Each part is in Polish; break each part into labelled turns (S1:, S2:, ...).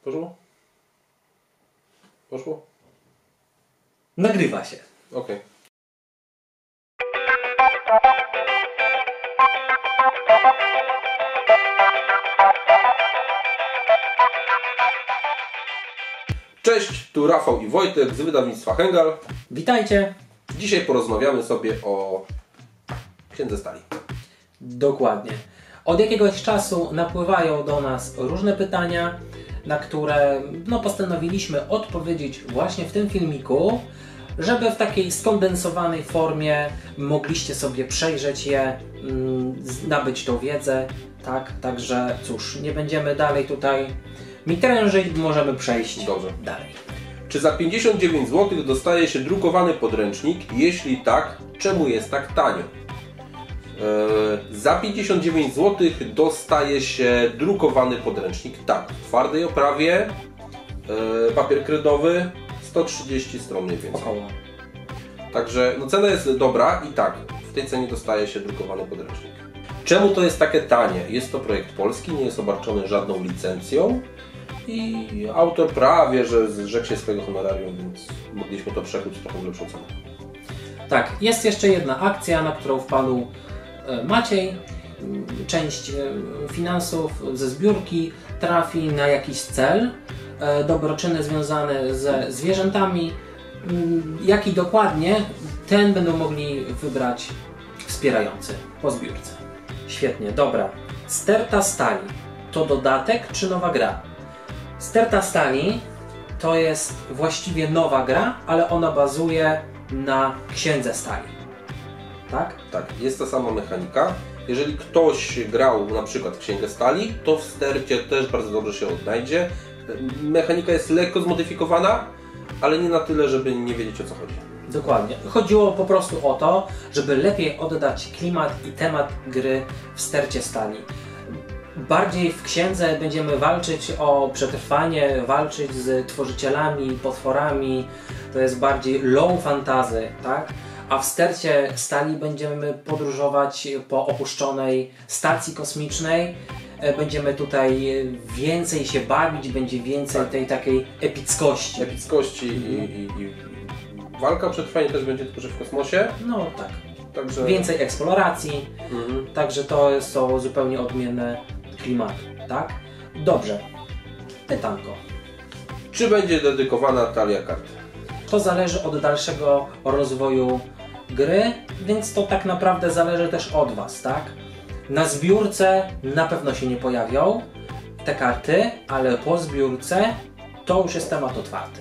S1: Poszło? Poszło?
S2: Nagrywa się.
S1: Okej. Cześć, tu Rafał i Wojtek z wydawnictwa Hengal.
S2: Witajcie.
S1: Dzisiaj porozmawiamy sobie o Księdze Stali.
S2: Dokładnie. Od jakiegoś czasu napływają do nas różne pytania, na które postanowiliśmy odpowiedzieć właśnie w tym filmiku, żeby w takiej skondensowanej formie mogliście sobie przejrzeć je, nabyć tą wiedzę. Tak? Także cóż, nie będziemy dalej tutaj mitrężyć, możemy przejść dalej.
S1: Czy za 59 zł dostaje się drukowany podręcznik? Jeśli tak, czemu jest tak tanio? Za 59 zł dostaje się drukowany podręcznik, tak, w twardej oprawie, papier kredowy, 130 stron mniej więcej.
S2: Około.
S1: Także cena jest dobra i tak, w tej cenie dostaje się drukowany podręcznik. Czemu to jest takie tanie? Jest to projekt polski, nie jest obarczony żadną licencją i autor prawie, że zrzekł się swojego honorarium, więc mogliśmy to przekuć trochę w lepszą cenę.
S2: Tak, jest jeszcze jedna akcja, na którą wpadł Maciej. Część finansów ze zbiórki trafi na jakiś cel dobroczynny związany ze zwierzętami. Jaki dokładnie, ten będą mogli wybrać wspierający po zbiórce. Świetnie, dobra. Sterta Stali to dodatek czy nowa gra? Sterta Stali to jest właściwie nowa gra, ale ona bazuje na Księdze Stali. Tak?
S1: Tak, jest ta sama mechanika. Jeżeli ktoś grał na przykład w Księgę Stali, to w stercie też bardzo dobrze się odnajdzie. Mechanika jest lekko zmodyfikowana, ale nie na tyle, żeby nie wiedzieć, o co chodzi.
S2: Dokładnie. Chodziło po prostu o to, żeby lepiej oddać klimat i temat gry w stercie Stali. Bardziej w księdze będziemy walczyć o przetrwanie, walczyć z tworzycielami, potworami. To jest bardziej low fantasy, tak? A w stercie Stali będziemy podróżować po opuszczonej stacji kosmicznej. Będziemy tutaj więcej się bawić, będzie więcej tej takiej epickości.
S1: I walka o przetrwanie też będzie, tylko że w kosmosie.
S2: No tak.
S1: Także...
S2: Więcej eksploracji. Także to są zupełnie odmienne klimaty, tak? Dobrze. Pytanko.
S1: Czy będzie dedykowana talia kart?
S2: To zależy od dalszego rozwoju gry, więc to tak naprawdę zależy też od Was, tak? Na zbiórce na pewno się nie pojawią te karty, ale po zbiórce to już jest temat otwarty.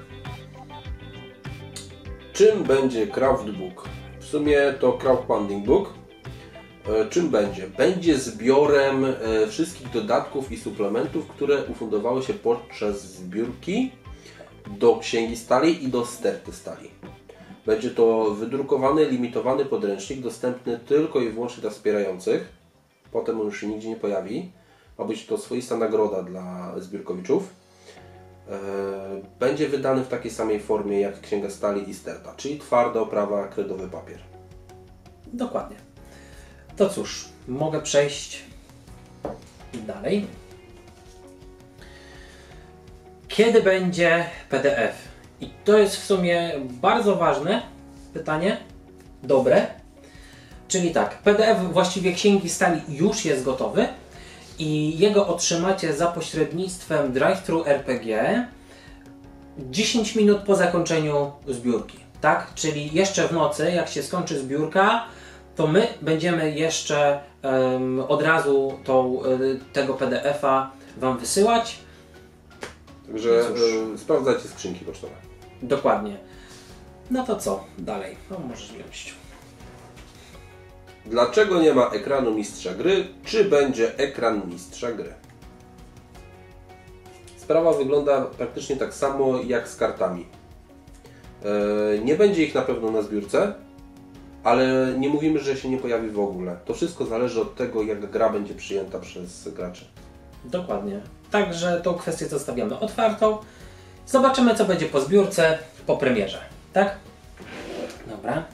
S1: Czym będzie Craftbook? W sumie to crowdfunding book. Czym będzie? Będzie zbiorem wszystkich dodatków i suplementów, które ufundowały się podczas zbiórki do Księgi Stali i do Sterty Stali. Będzie to wydrukowany, limitowany podręcznik, dostępny tylko i wyłącznie dla wspierających. Potem on już się nigdzie nie pojawi. Ma być to swoista nagroda dla zbiórkowiczów. Będzie wydany w takiej samej formie jak Księga Stali i Sterta, czyli twarda oprawa, kredowy papier.
S2: Dokładnie. To cóż, mogę przejść dalej. Kiedy będzie PDF? I to jest w sumie bardzo ważne pytanie. Dobre. Czyli tak, PDF właściwie Księgi Stali już jest gotowy i jego otrzymacie za pośrednictwem Drive-Thru RPG 10 minut po zakończeniu zbiórki. Tak? Czyli jeszcze w nocy, jak się skończy zbiórka, to my będziemy jeszcze od razu tego PDF-a Wam wysyłać.
S1: Także sprawdzajcie skrzynki pocztowe.
S2: Dokładnie. No to co dalej? No, możesz wziąć.
S1: Dlaczego nie ma ekranu mistrza gry? Czy będzie ekran mistrza gry? Sprawa wygląda praktycznie tak samo jak z kartami. Nie będzie ich na pewno na zbiórce, ale nie mówimy, że się nie pojawi w ogóle. To wszystko zależy od tego, jak gra będzie przyjęta przez graczy.
S2: Dokładnie. Także tą kwestię zostawiamy otwartą. Zobaczymy, co będzie po zbiórce, po premierze. Tak? Dobra.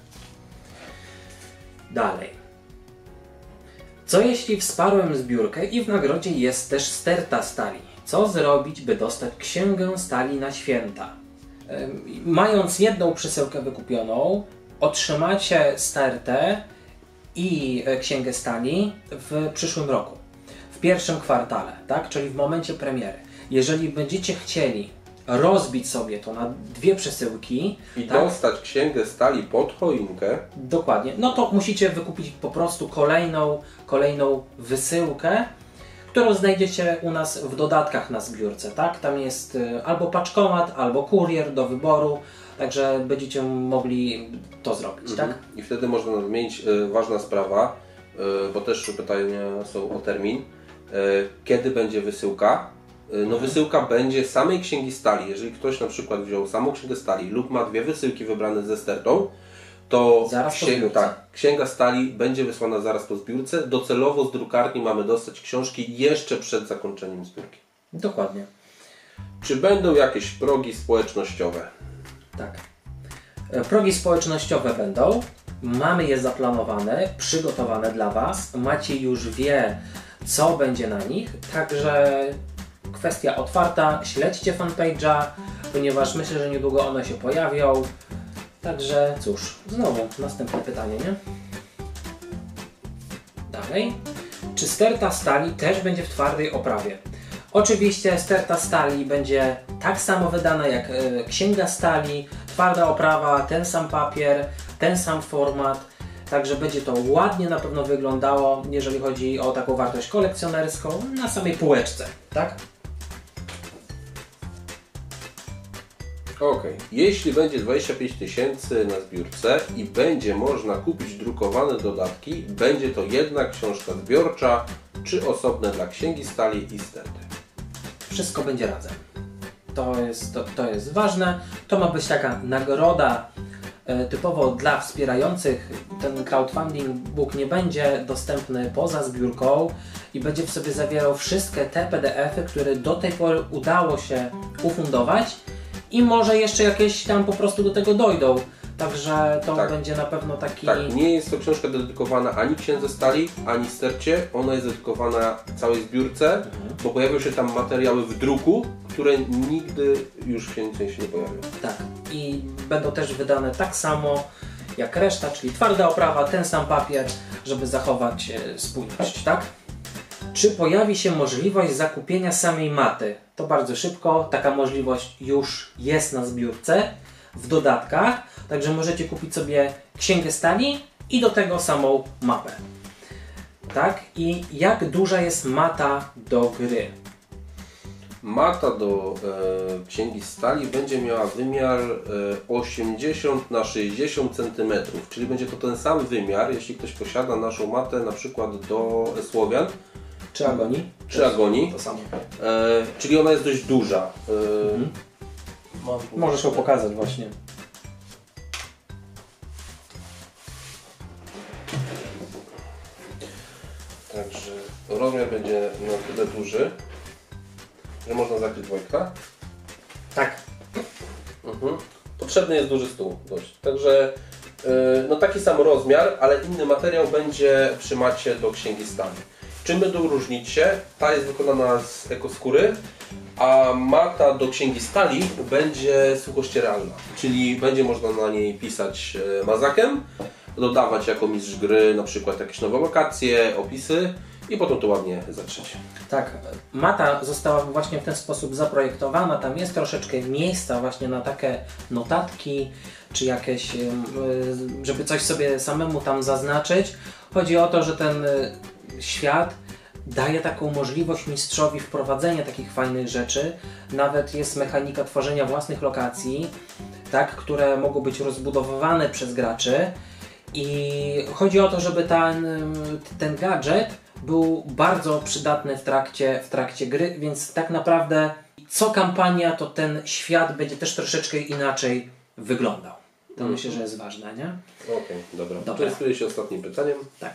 S2: Dalej. Co jeśli wsparłem zbiórkę i w nagrodzie jest też sterta Stali? co zrobić, by dostać księgę stali na święta. Mając jedną przesyłkę wykupioną, otrzymacie stertę i księgę stali w przyszłym roku, w pierwszym kwartale, tak? Czyli w momencie premiery. Jeżeli będziecie chcieli rozbić sobie to na 2 przesyłki
S1: i dostać księgę stali pod choinkę,
S2: dokładnie, no to musicie wykupić po prostu kolejną wysyłkę, którą znajdziecie u nas w dodatkach na zbiórce, tak? Tam jest albo paczkomat, albo kurier do wyboru, także będziecie mogli to zrobić, tak?
S1: I wtedy można nadmienić, ważna sprawa, bo też pytania są o termin, kiedy będzie wysyłka. No wysyłka będzie samej księgi stali. Jeżeli ktoś na przykład wziął samą księgę stali lub ma 2 wysyłki wybrane ze stertą, to księga stali będzie wysłana zaraz po zbiórce. Docelowo z drukarni mamy dostać książki jeszcze przed zakończeniem zbiórki.
S2: Dokładnie.
S1: Czy będą jakieś progi społecznościowe?
S2: Tak. Progi społecznościowe będą. Mamy je zaplanowane, przygotowane dla Was. Macie już co będzie na nich. Także kwestia otwarta. Śledźcie fanpage'a, ponieważ myślę, że niedługo one się pojawią. Także cóż, znowu następne pytanie, nie? Dalej. Czy sterta stali też będzie w twardej oprawie? Oczywiście sterta stali będzie tak samo wydana jak księga stali, twarda oprawa, ten sam papier, ten sam format, także będzie to ładnie na pewno wyglądało, jeżeli chodzi o taką wartość kolekcjonerską, na samej półeczce, tak?
S1: Ok, jeśli będzie 25 000 na zbiórce i będzie można kupić drukowane dodatki, będzie to jedna książka zbiorcza, czy osobne dla księgi stali i sterty?
S2: Wszystko będzie razem. To jest ważne. To ma być taka nagroda typowo dla wspierających. Ten crowdfunding book nie będzie dostępny poza zbiórką i będzie w sobie zawierał wszystkie te PDF-y, które do tej pory udało się ufundować i może jeszcze jakieś tam po prostu do tego dojdą. Także to będzie na pewno taki...
S1: Tak, nie jest to książka dedykowana ani księdze stali, ani stercie. Ona jest dedykowana całej zbiórce, bo pojawią się tam materiały w druku, które nigdy już więcej się nie pojawią.
S2: Tak. I będą też wydane tak samo jak reszta, czyli twarda oprawa, ten sam papier, żeby zachować spójność, tak? Czy pojawi się możliwość zakupienia samej maty? To bardzo szybko. Taka możliwość już jest na zbiórce w dodatkach, także możecie kupić sobie księgę stali i do tego samą mapę. Tak? I jak duża jest mata do gry?
S1: Mata do księgi stali będzie miała wymiar 80 na 60 cm, czyli będzie to ten sam wymiar, jeśli ktoś posiada naszą matę na przykład do Słowian.
S2: Czy Agonii?
S1: Czy Agonii.
S2: To samo.
S1: Czyli ona jest dość duża.
S2: Możesz ją pokazać właśnie.
S1: Także rozmiar będzie na tyle duży, że można zakryć Wojtka.
S2: Tak.
S1: Potrzebny jest duży stół dość. Także no taki sam rozmiar, ale inny materiał będzie przy macie do księgi stali. Czym będą różnić się? Ta jest wykonana z ekoskóry, a mata do księgi stali będzie suchościeralna. Czyli będzie można na niej pisać mazakiem, dodawać jako mistrz gry na przykład jakieś nowe lokacje, opisy i potem to ładnie zatrzeć.
S2: Tak, mata została właśnie w ten sposób zaprojektowana. Tam jest troszeczkę miejsca właśnie na takie notatki, czy jakieś, żeby coś sobie samemu tam zaznaczyć. Chodzi o to, że ten świat daje taką możliwość mistrzowi wprowadzenia takich fajnych rzeczy. Nawet jest mechanika tworzenia własnych lokacji, tak, które mogą być rozbudowywane przez graczy. I chodzi o to, żeby ten gadżet był bardzo przydatny w trakcie gry, więc tak naprawdę co kampania, to ten świat będzie też troszeczkę inaczej wyglądał. To myślę, że jest ważne, nie?
S1: Okej, dobra. Interesuję się ostatnim pytaniem.
S2: Tak.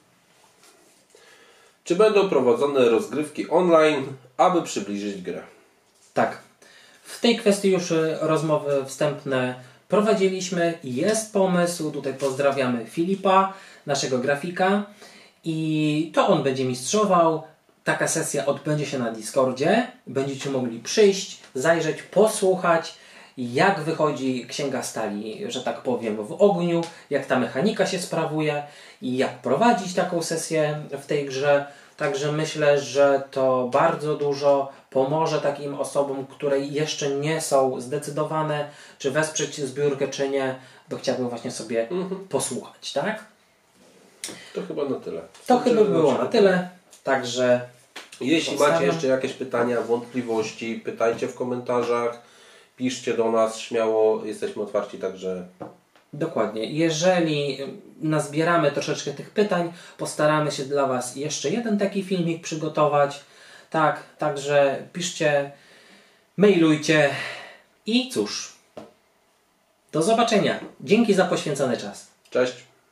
S1: Czy będą prowadzone rozgrywki online, aby przybliżyć grę?
S2: Tak. W tej kwestii już rozmowy wstępne prowadziliśmy. Jest pomysł. Tutaj pozdrawiamy Filipa, naszego grafika. I to on będzie mistrzował. taka sesja odbędzie się na Discordzie. Będziecie mogli przyjść, zajrzeć, posłuchać, jak wychodzi Księga Stali, że tak powiem, w ogniu, jak ta mechanika się sprawuje i jak prowadzić taką sesję w tej grze. Także myślę, że to bardzo dużo pomoże takim osobom, które jeszcze nie są zdecydowane, czy wesprzeć zbiórkę, czy nie, bo chciałbym właśnie sobie posłuchać, tak?
S1: To chyba na tyle.
S2: To chyba było na tyle, także
S1: jeśli macie jeszcze jakieś pytania, wątpliwości, pytajcie w komentarzach, piszcie do nas śmiało, jesteśmy otwarci, także...
S2: Dokładnie. Jeżeli nazbieramy troszeczkę tych pytań, postaramy się dla Was jeszcze jeden taki filmik przygotować. Tak, także piszcie, mailujcie i cóż, do zobaczenia. Dzięki za poświęcony czas.
S1: Cześć.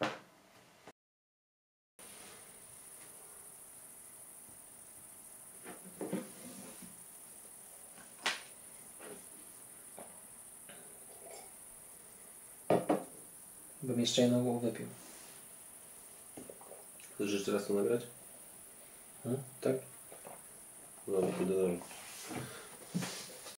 S2: Bym jeszcze jedną wypił.
S1: Chcesz jeszcze raz to nagrać? Tak? No, to do